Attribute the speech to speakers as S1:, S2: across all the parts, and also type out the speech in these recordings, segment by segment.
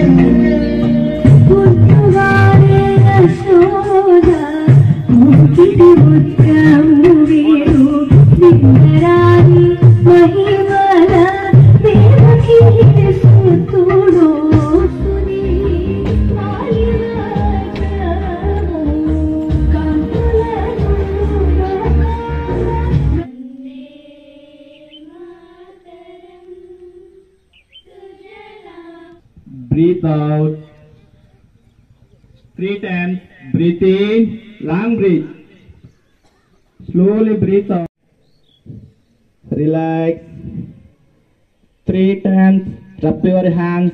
S1: Breathe out. 3 times. Breathe in. Long breath. Slowly breathe out. Relax. 3 times. Rub your hands.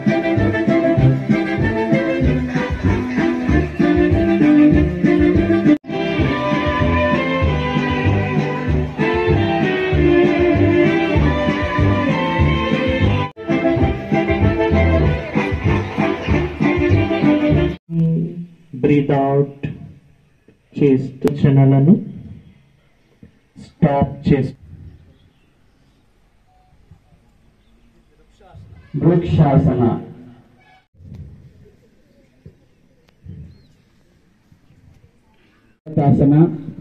S1: Breathe out. Chest channelanu stop chest. Vrikshasana. Asana.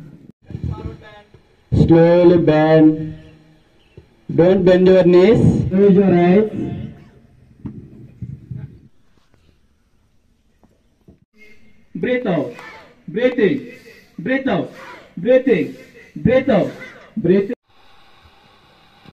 S1: Slowly bend. Don't bend your knees. Close your eyes. Breathe out. Breathe in. Breathe out. Breathe in. Breathe out. Breathe